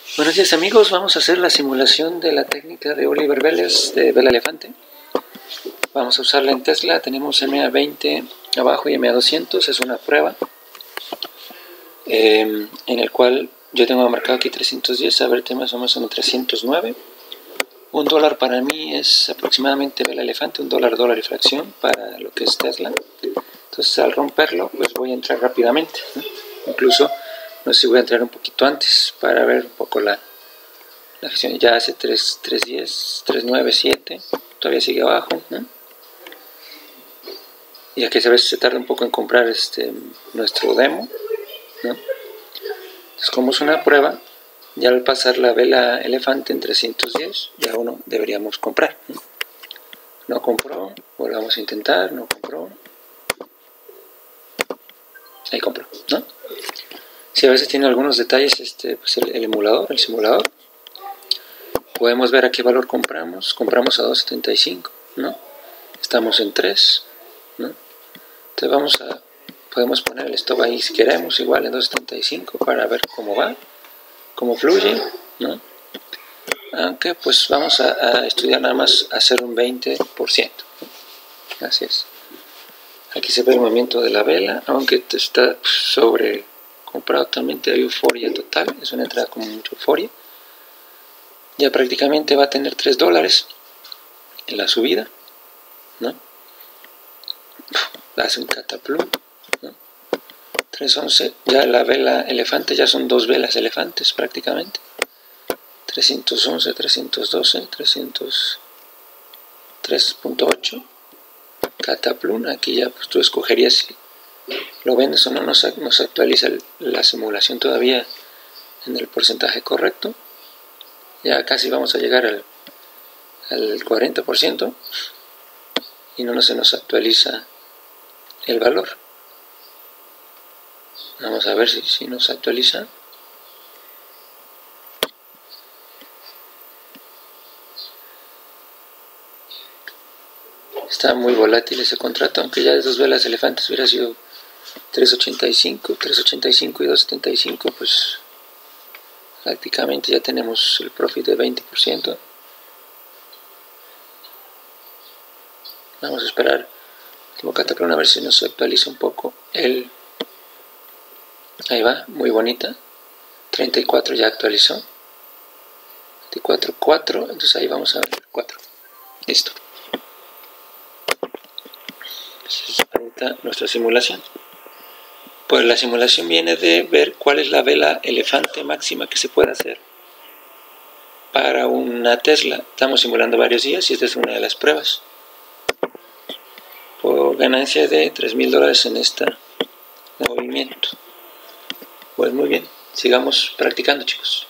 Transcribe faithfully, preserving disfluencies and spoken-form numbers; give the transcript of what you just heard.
Buenos días amigos, vamos a hacer la simulación de la técnica de Oliver Vélez de Vela Elefante. Vamos a usarla en Tesla, tenemos M A veinte abajo y M A doscientos, es una prueba eh, en el cual yo tengo marcado aquí trescientos diez, a ver temas más o menos trescientos nueve. Un dólar para mí es aproximadamente Vela Elefante, un dólar, dólar y fracción para lo que es Tesla. Entonces al romperlo pues voy a entrar rápidamente, ¿no? Incluso no sé si voy a entrar un poquito antes para ver un poco la, la gestión. Ya hace tres, tres diez, tres nueve, siete, todavía sigue abajo, ¿no? Y aquí a veces se tarda un poco en comprar este, nuestro demo, ¿no? Entonces, como es una prueba, ya al pasar la Vela Elefante en trescientos diez, ya uno deberíamos comprar, ¿no? No compró, volvamos a intentar, no compró. Ahí compró, ¿no? Si a veces tiene algunos detalles este, pues el, el emulador, el simulador. Podemos ver a qué valor compramos. Compramos a dos setenta y cinco, ¿no? Estamos en tres, ¿no? Entonces vamos a, podemos poner el stop ahí si queremos, igual en dos setenta y cinco para ver cómo va, cómo fluye, ¿no? Aunque pues vamos a, a estudiar nada más hacer un veinte por ciento. Así es. Aquí se ve el movimiento de la vela, aunque está sobre comprado totalmente, hay euforia total, es una entrada con mucha euforia. Ya prácticamente va a tener tres dólares en la subida, ¿no? Hace un cataplum, ¿no? tres once, ya la vela elefante, ya son dos velas elefantes prácticamente. trescientos once, trescientos doce, trescientos tres punto ocho. Cataplum, aquí ya pues tú escogerías si lo vendes o no, nos, nos actualiza el, la simulación todavía en el porcentaje correcto. Ya casi vamos a llegar al, al cuarenta por ciento y no se nos actualiza el valor. Vamos a ver si, si nos actualiza. Está muy volátil ese contrato, aunque ya de dos velas elefantes hubiera sido tres ochenta y cinco, tres ochenta y cinco y dos setenta y cinco, pues prácticamente ya tenemos el profit de veinte por ciento. Vamos a esperar como Cataclón a ver si nos actualiza un poco el... Ahí va, muy bonita. treinta y cuatro ya actualizó. treinta y cuatro, cuatro, entonces ahí vamos a ver cuatro. Listo. Esa es ahorita nuestra simulación. Pues la simulación viene de ver cuál es la vela elefante máxima que se puede hacer para una Tesla. Estamos simulando varios días y esta es una de las pruebas. Por ganancia de tres mil dólares en este movimiento. Pues muy bien, sigamos practicando, chicos.